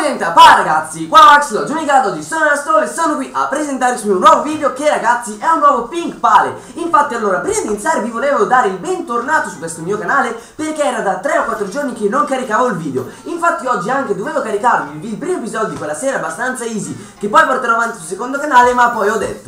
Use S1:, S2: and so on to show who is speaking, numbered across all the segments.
S1: gente, ragazzi, qua Max, Giunica, oggi sono nella storia e sono qui a presentarvi un nuovo video che ragazzi è un nuovo Pink Pale. Infatti allora, prima di iniziare vi volevo dare il bentornato su questo mio canale perché era da 3 o 4 giorni che non caricavo il video. Infatti oggi anche dovevo caricarvi il primo episodio di quella serie abbastanza easy che poi porterò avanti sul secondo canale, ma poi ho detto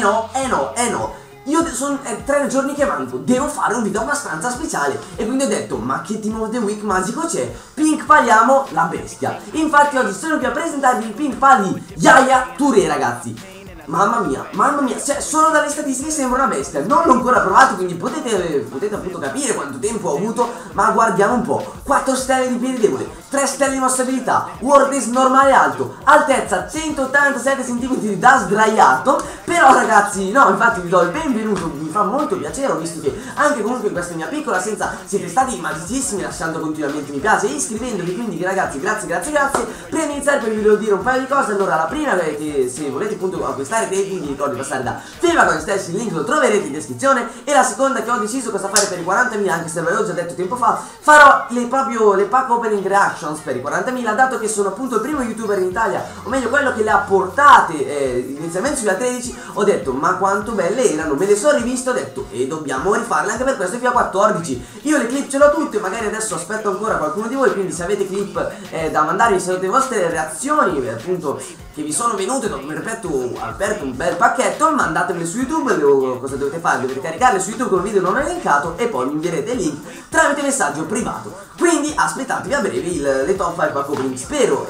S1: no. Io sono 3 giorni che manco, devo fare un video abbastanza speciale. E quindi ho detto, ma che Team of the Week magico c'è? Pink Paliamo la bestia. Infatti oggi sono qui a presentarvi il Pink Pal di Yaya Touré, ragazzi. Mamma mia, cioè solo dalle statistiche sembra una bestia. Non l'ho ancora provato, quindi potete appunto capire quanto tempo ho avuto. Ma guardiamo un po'. 4 stelle di piede debole, 3 stelle di mossa abilità, wordness normale alto, altezza 187 cm da sdraiato. Però ragazzi, no, infatti vi do il benvenuto, mi fa molto piacere. Ho visto che anche comunque in questa mia piccola assenza siete stati magicissimi, lasciando continuamente mi piace e iscrivendovi. Quindi ragazzi, grazie. Prima di iniziare vi volevo dire un paio di cose. Allora, la prima è che se volete appunto acquistare dei quindi ricordi di passare da Feva con stesso, il link lo troverete in descrizione. E la seconda che ho deciso cosa fare per i 40.000, anche se ve l'ho già detto tempo fa, farò le pack opening reactions per i 40.000, dato che sono appunto il primo youtuber in Italia, o meglio quello che le ha portate inizialmente sulla 13. Ho detto ma quanto belle erano, me le sono riviste, ho detto e dobbiamo rifarle anche per questo fino a 14. Io le clip ce l'ho tutte, magari adesso aspetto ancora qualcuno di voi, quindi se avete clip da mandarmi, se avete le vostre reazioni appunto che vi sono venute dopo, ripeto, ho aperto un bel pacchetto, mandatemele su YouTube. Cosa dovete fare? Dovete caricarle su YouTube con un video non elencato e poi mi invierete il link tramite messaggio privato. Quindi aspettatevi a breve le top 5 pack opening, spero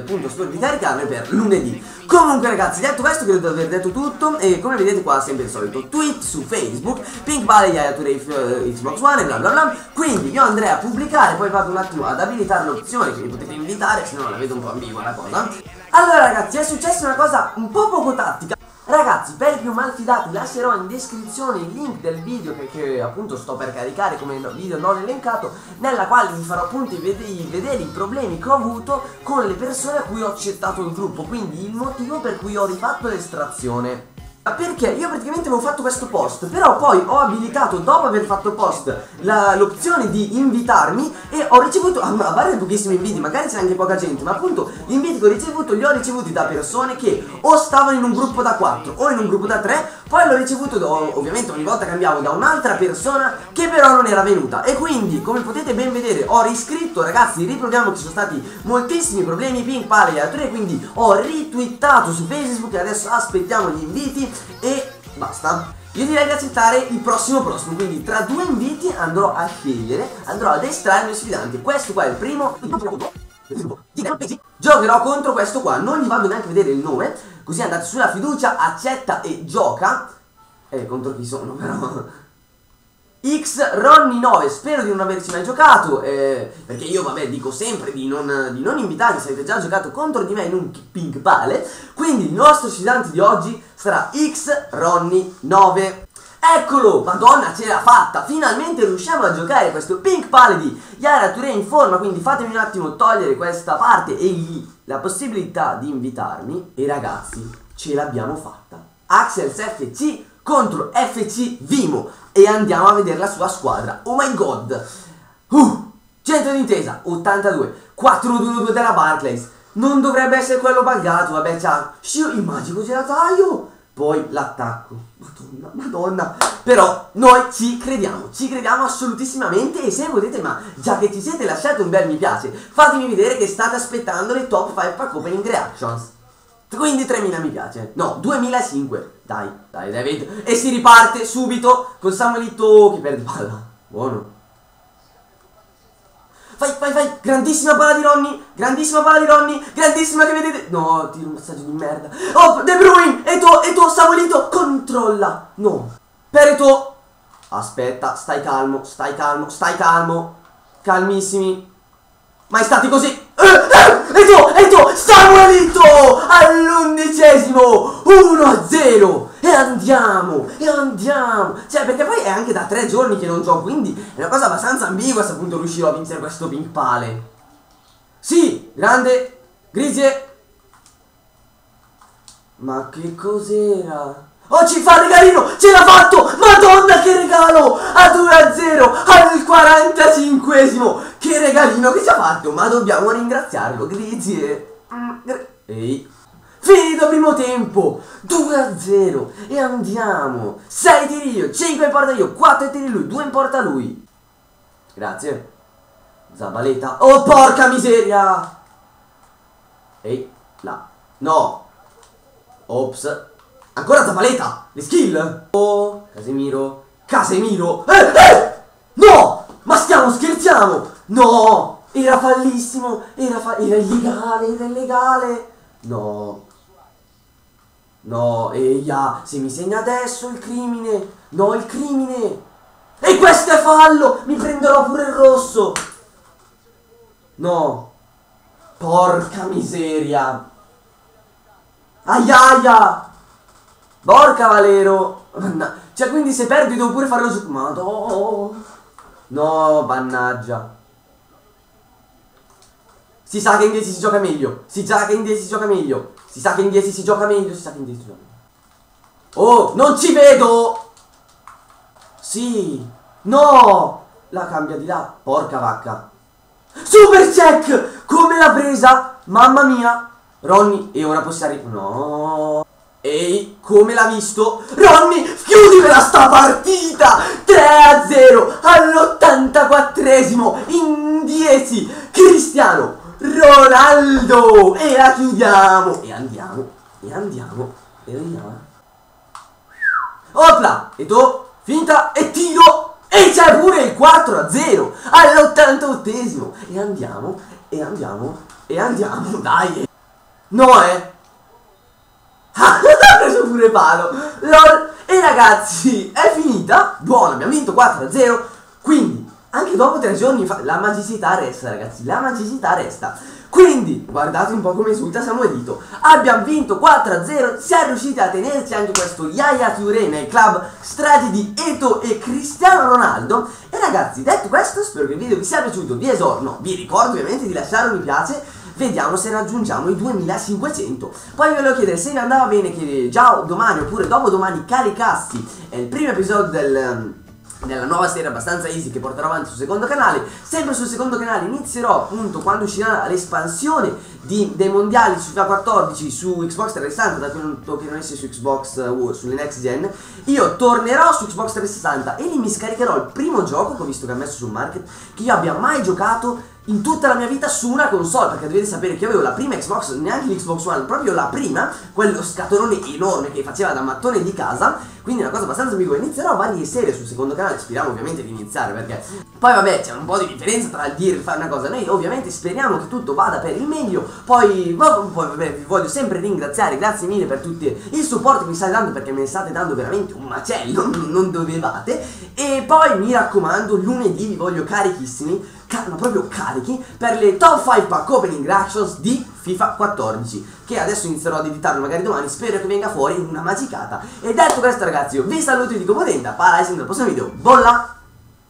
S1: di caricarle per lunedì. Comunque ragazzi, detto questo, credo di aver detto tutto. E come vedete qua sempre il solito tweet su Facebook, Pink Pal Yaya Touré Xbox One e bla bla bla. Quindi io andrei a pubblicare, poi vado un attimo ad abilitare l'opzione che mi potete invitare, se no la vedo un po' ambigua la cosa. Allora ragazzi, è successa una cosa un po' poco tattica. Ragazzi, per i più malfidati lascerò in descrizione il link del video che appunto sto per caricare come video non elencato, nella quale vi farò appunto vedere i problemi che ho avuto con le persone a cui ho accettato il gruppo, quindi il motivo per cui ho rifatto l'estrazione. Perché io praticamente avevo fatto questo post, però poi ho abilitato, dopo aver fatto il post, l'opzione di invitarmi e ho ricevuto, a parte pochissimi inviti, magari c'è anche poca gente, ma appunto gli inviti che ho ricevuto li ho ricevuti da persone che o stavano in un gruppo da 4 o in un gruppo da 3, poi l'ho ricevuto, ovviamente ogni volta cambiavo, da un'altra persona che però non era venuta. E quindi, come potete ben vedere, ho riscritto, ragazzi, riproviamo che ci sono stati moltissimi problemi Pink Pal Yaya Touré, quindi ho retweetato su Facebook e adesso aspettiamo gli inviti e basta. Io direi di accettare il prossimo, quindi tra 2 inviti andrò a scegliere, andrò ad estrarre il mio sfidante. Questo qua è il primo. Giocherò contro questo qua, non gli vado neanche a vedere il nome, così andate sulla fiducia, accetta e gioca. Contro chi sono però? X Ronny 9, spero di non averci mai giocato, perché io vabbè dico sempre di non invitarvi se avete già giocato contro di me in un Pink Pale. Quindi il nostro sfidante di oggi sarà X Ronny 9. Eccolo, madonna, ce l'ha fatta, finalmente riusciamo a giocare questo Pink Pale di Yaya Touré in forma. Quindi fatemi un attimo togliere questa parte e la possibilità di invitarmi. E ragazzi, ce l'abbiamo fatta. Axels FC contro FC Vimo. E andiamo a vedere la sua squadra. Oh my god. Centro d'intesa 82 4-2-2 della Barclays. Non dovrebbe essere quello buggato. Vabbè, ciao. Il magico gelataio. Poi l'attacco. Madonna. Però noi ci crediamo assolutissimamente. E se volete, ma già che ci siete, lasciate un bel mi piace. Fatemi vedere che state aspettando le top 5 pack opening reactions. Quindi 3.000 mi piace. No, 2.005. Dai. E si riparte subito con Samuelito che perde palla. Buono. Vai. Grandissima palla di Ronny. Grandissima che vedete. No, tiro un passaggio di merda. Oh, De Bruyne. E tu, Samuelito. Controlla. No. Pereto. Aspetta, stai calmo. Calmissimi. Mai stati così. E tu, Samuelito all'11esimo 1-0. E andiamo. Cioè, perché poi è anche da 3 giorni che non gioco, quindi è una cosa abbastanza ambigua se appunto riuscirò a vincere questo Pink Pale. Sì, grande Grigie. Ma che cos'era? Oh, ci fa il regalino, ce l'ha fatto! Madonna che regalo! A 2-0 al 45esimo! Che regalino che ci ha fatto! Ma dobbiamo ringraziarlo, Grizie! Ehi. Finito primo tempo, 2-0 e andiamo. 6 tiri io, 5 in porta io, 4 tiri lui, 2 in porta lui. Grazie. Zabaleta. Oh porca miseria. Ehi, là. No. Ops. Ancora Zabaleta. Le skill. Oh, Casemiro. Casemiro. No. Ma scherziamo. No. Era fallissimo. Era illegale. No. No, eia, se mi segna adesso il crimine. No, il crimine. E questo è fallo. Mi prenderò pure il rosso. No. Porca miseria. Aiaia. Porca Valero. Cioè, quindi se perdi devo pure farlo su. Madò. No, mannaggia. Si sa che in 10 si gioca meglio. Si sa che in 10 si gioca meglio. Si sa che in 10 si gioca meglio. Si sa che in 10 si gioca meglio. Oh, non ci vedo. Sì. No. La cambia di là. Porca vacca. Super check. Come l'ha presa. Mamma mia. Ronny. E ora possiamo... No. Ehi, come l'ha visto? Ronny, chiudimela sta partita! 3-0 all'84esimo in 10. Cristiano Ronaldo. E la chiudiamo. E andiamo. Opla. E tu? Finta e tiro. E c'è pure il 4-0 all'88esimo. E andiamo. Dai. No, ha preso pure palo. LOL. E ragazzi, è finita. Buono, abbiamo vinto 4-0. Quindi, anche dopo 3 giorni la magicità resta, ragazzi. La magicità resta. Quindi, guardate un po' come esulta Samuelito. Abbiamo vinto 4-0. Siamo riusciti a tenerci anche questo Yaya Touré nel club strati di Eto'o e Cristiano Ronaldo. E ragazzi, detto questo, spero che il video vi sia piaciuto. Vi ricordo ovviamente di lasciare un mi piace. Vediamo se raggiungiamo i 2500. Poi vi volevo chiedere se vi andava bene che già domani oppure dopodomani caricassi il primo episodio della nuova serie abbastanza easy che porterò avanti sul secondo canale. Sempre sul secondo canale inizierò appunto quando uscirà l'espansione dei mondiali su FIFA 14 su Xbox 360, da tanto che non esce su Xbox sulle next gen. Io tornerò su Xbox 360 e lì mi scaricherò il primo gioco che ho visto che ha messo sul market che io abbia mai giocato in tutta la mia vita su una console, perché dovete sapere che io avevo la prima Xbox, neanche l'Xbox One, proprio la prima, quello scatolone enorme che faceva da mattone di casa, quindi una cosa abbastanza ambigua. Inizierò varie serie sul secondo canale, speriamo ovviamente di iniziare, perché poi vabbè c'è un po' di differenza tra il dire e fare una cosa. Noi ovviamente speriamo che tutto vada per il meglio. Poi vabbè, vi voglio sempre ringraziare, grazie mille per tutto il supporto che mi state dando, perché me ne state dando veramente un macello, non dovevate. E poi mi raccomando, lunedì vi voglio carichissimi, ma proprio carichi, per le top 5 pack opening reactions di FIFA 14, che adesso inizierò ad editarlo magari domani. Spero che venga fuori una magicata. E detto questo ragazzi, io vi saluto e dico potente, para, e al prossimo video, bolla!